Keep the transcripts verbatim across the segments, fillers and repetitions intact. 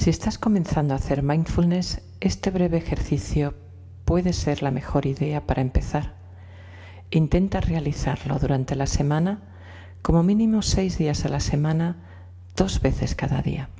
Si estás comenzando a hacer mindfulness, este breve ejercicio puede ser la mejor idea para empezar. Intenta realizarlo durante la semana, como mínimo seis días a la semana, dos veces cada día.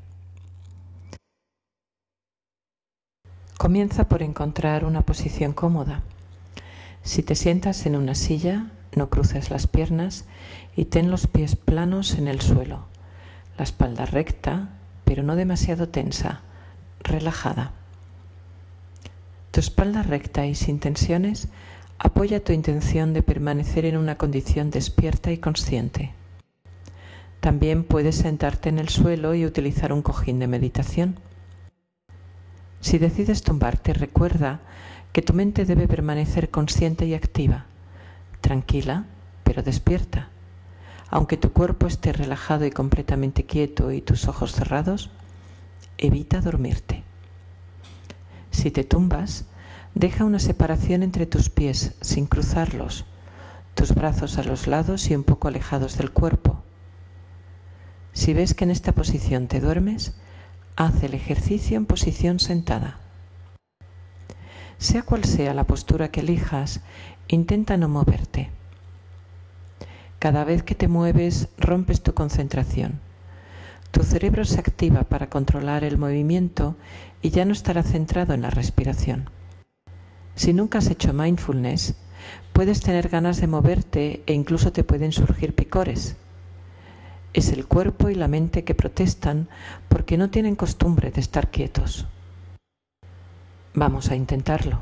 Comienza por encontrar una posición cómoda. Si te sientas en una silla, no cruces las piernas y ten los pies planos en el suelo, la espalda recta, pero no demasiado tensa, relajada. Tu espalda recta y sin tensiones apoya tu intención de permanecer en una condición despierta y consciente. También puedes sentarte en el suelo y utilizar un cojín de meditación. Si decides tumbarte, recuerda que tu mente debe permanecer consciente y activa, tranquila, pero despierta. Aunque tu cuerpo esté relajado y completamente quieto y tus ojos cerrados, evita dormirte. Si te tumbas, deja una separación entre tus pies sin cruzarlos, tus brazos a los lados y un poco alejados del cuerpo. Si ves que en esta posición te duermes, haz el ejercicio en posición sentada. Sea cual sea la postura que elijas, intenta no moverte. Cada vez que te mueves, rompes tu concentración. Tu cerebro se activa para controlar el movimiento y ya no estará centrado en la respiración. Si nunca has hecho mindfulness, puedes tener ganas de moverte e incluso te pueden surgir picores. Es el cuerpo y la mente que protestan porque no tienen costumbre de estar quietos. Vamos a intentarlo.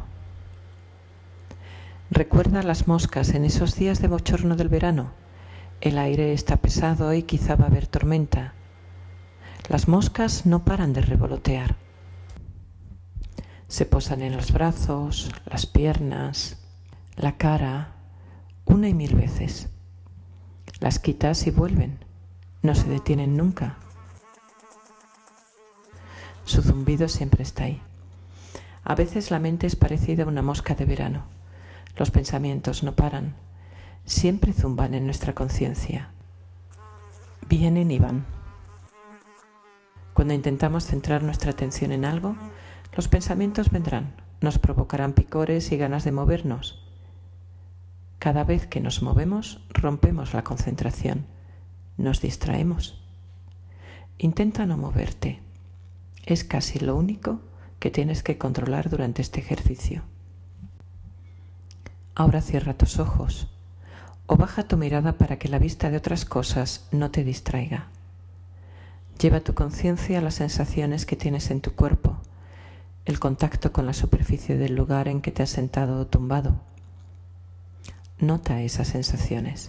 Recuerda las moscas en esos días de bochorno del verano. El aire está pesado y quizá va a haber tormenta. Las moscas no paran de revolotear. Se posan en los brazos, las piernas, la cara, una y mil veces. Las quitas y vuelven. No se detienen nunca. Su zumbido siempre está ahí. A veces la mente es parecida a una mosca de verano. Los pensamientos no paran. Siempre zumban en nuestra conciencia. Vienen y van. Cuando intentamos centrar nuestra atención en algo, los pensamientos vendrán, nos provocarán picores y ganas de movernos. Cada vez que nos movemos, rompemos la concentración, nos distraemos. Intenta no moverte. Es casi lo único que tienes que controlar durante este ejercicio. Ahora cierra tus ojos o baja tu mirada para que la vista de otras cosas no te distraiga. Lleva tu conciencia a las sensaciones que tienes en tu cuerpo, el contacto con la superficie del lugar en que te has sentado o tumbado. Nota esas sensaciones.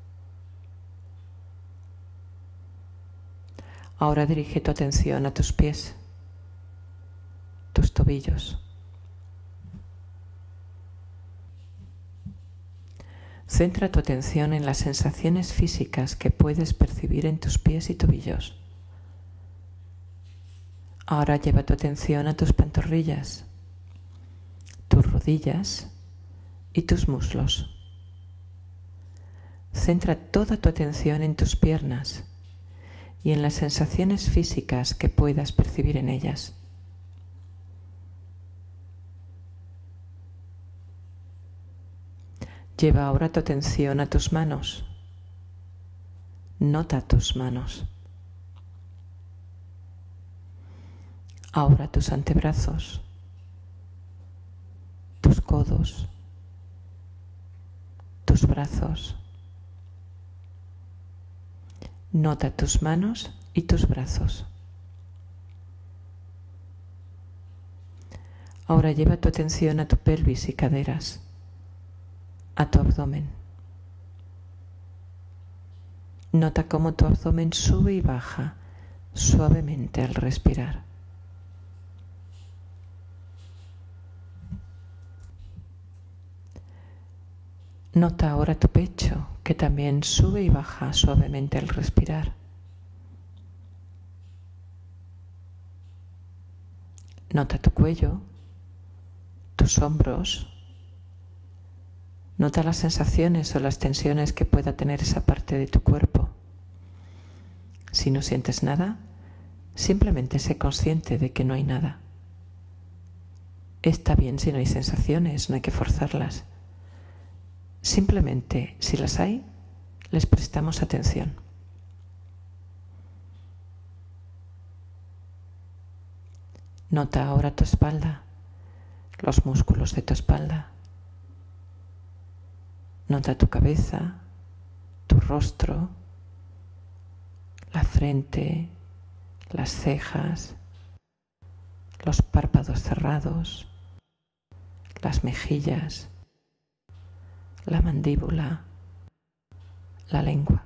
Ahora dirige tu atención a tus pies, tus tobillos. Centra tu atención en las sensaciones físicas que puedes percibir en tus pies y tobillos. Ahora lleva tu atención a tus pantorrillas, tus rodillas y tus muslos. Centra toda tu atención en tus piernas y en las sensaciones físicas que puedas percibir en ellas. Lleva ahora tu atención a tus manos. Nota tus manos. Ahora tus antebrazos, tus codos, tus brazos. Nota tus manos y tus brazos. Ahora lleva tu atención a tu pelvis y caderas, a tu abdomen. Nota cómo tu abdomen sube y baja suavemente al respirar. Nota ahora tu pecho, que también sube y baja suavemente al respirar. Nota tu cuello, tus hombros. Nota las sensaciones o las tensiones que pueda tener esa parte de tu cuerpo. Si no sientes nada, Simplemente sé consciente de que no hay nada. Está bien si no hay sensaciones, no hay que forzarlas. Simplemente, si las hay, les prestamos atención. Nota ahora tu espalda, los músculos de tu espalda. Nota tu cabeza, tu rostro, la frente, las cejas, los párpados cerrados, las mejillas, la mandíbula, la lengua.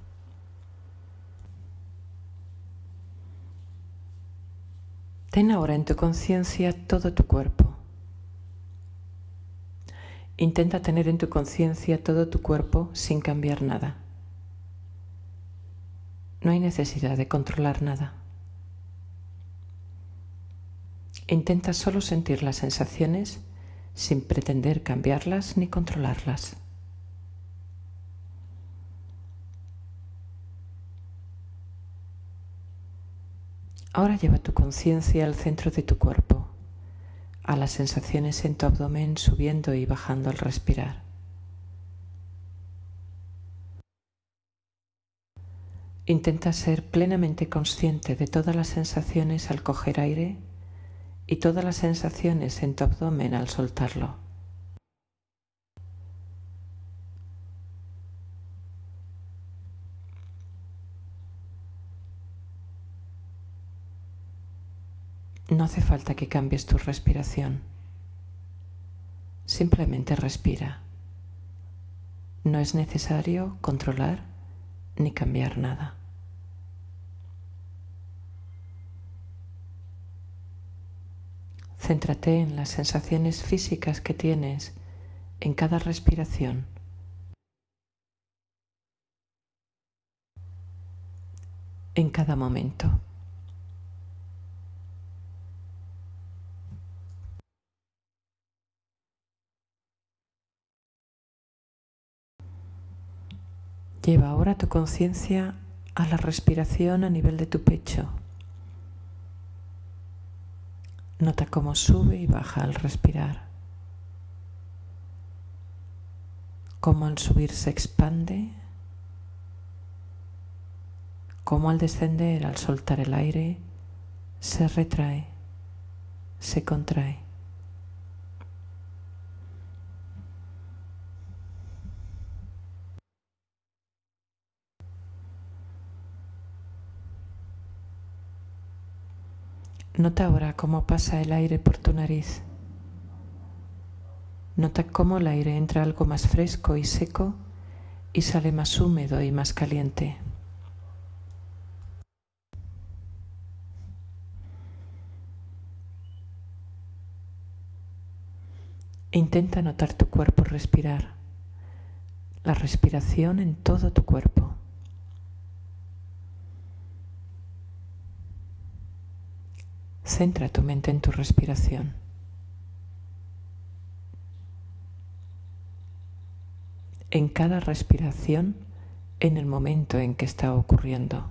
Ten ahora en tu conciencia todo tu cuerpo. Intenta tener en tu conciencia todo tu cuerpo sin cambiar nada. No hay necesidad de controlar nada. Intenta solo sentir las sensaciones sin pretender cambiarlas ni controlarlas. Ahora lleva tu conciencia al centro de tu cuerpo, a las sensaciones en tu abdomen subiendo y bajando al respirar. Intenta ser plenamente consciente de todas las sensaciones al coger aire y todas las sensaciones en tu abdomen al soltarlo. No hace falta que cambies tu respiración. Simplemente respira. No es necesario controlar ni cambiar nada. Céntrate en las sensaciones físicas que tienes en cada respiración. En cada momento. Lleva ahora tu conciencia a la respiración a nivel de tu pecho. Nota cómo sube y baja al respirar. Cómo al subir se expande. Cómo al descender, al soltar el aire, se retrae, se contrae. Nota ahora cómo pasa el aire por tu nariz. Nota cómo el aire entra algo más fresco y seco y sale más húmedo y más caliente. Intenta notar tu cuerpo respirar, la respiración en todo tu cuerpo. Centra tu mente en tu respiración. En cada respiración, en el momento en que está ocurriendo.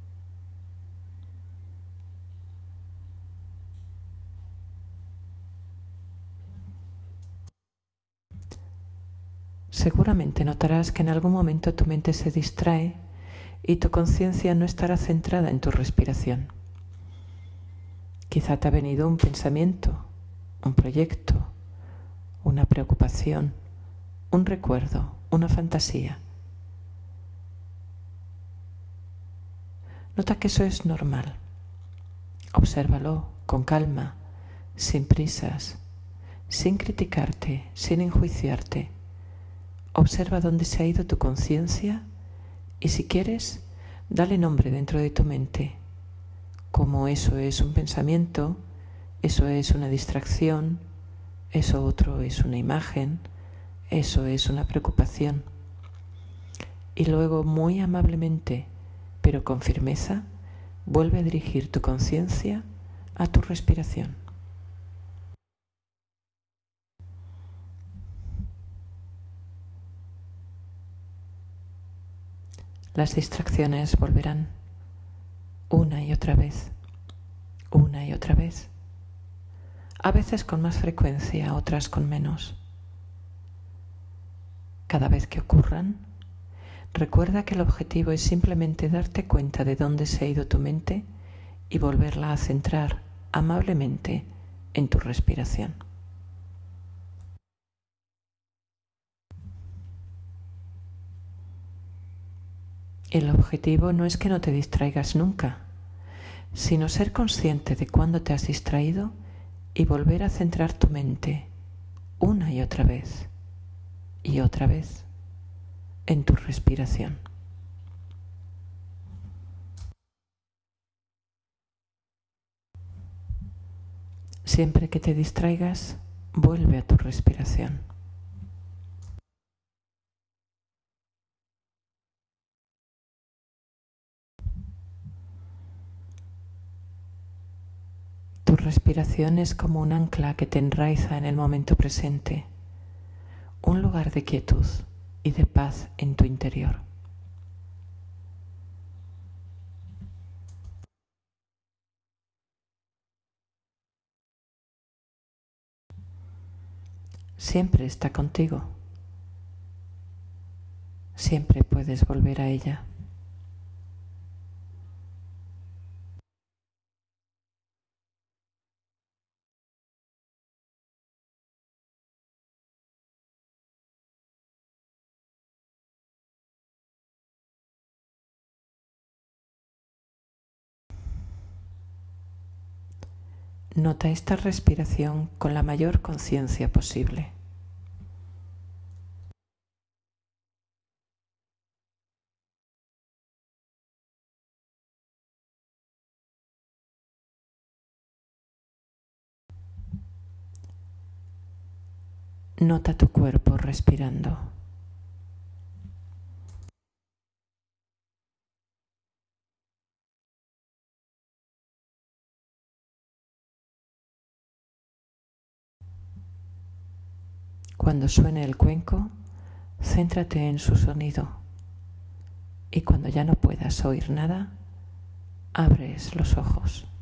Seguramente notarás que en algún momento tu mente se distrae y tu conciencia no estará centrada en tu respiración. Quizá te ha venido un pensamiento, un proyecto, una preocupación, un recuerdo, una fantasía. Nota que eso es normal. Obsérvalo con calma, sin prisas, sin criticarte, sin enjuiciarte. Observa dónde se ha ido tu conciencia y si quieres, dale nombre dentro de tu mente. Como eso es un pensamiento, eso es una distracción, eso otro es una imagen, eso es una preocupación. Y luego muy amablemente, pero con firmeza, vuelve a dirigir tu conciencia a tu respiración. Las distracciones volverán una y otra vez. una y otra vez, a veces con más frecuencia, otras con menos. Cada vez que ocurran, recuerda que el objetivo es simplemente darte cuenta de dónde se ha ido tu mente y volverla a centrar amablemente en tu respiración. El objetivo no es que no te distraigas nunca, sino ser consciente de cuándo te has distraído y volver a centrar tu mente una y otra vez y otra vez en tu respiración. Siempre que te distraigas, vuelve a tu respiración. Tu respiración es como un ancla que te enraiza en el momento presente, un lugar de quietud y de paz en tu interior. Siempre está contigo. Siempre puedes volver a ella. Nota esta respiración con la mayor conciencia posible. Nota tu cuerpo respirando. Cuando suene el cuenco, céntrate en su sonido y cuando ya no puedas oír nada, abres los ojos.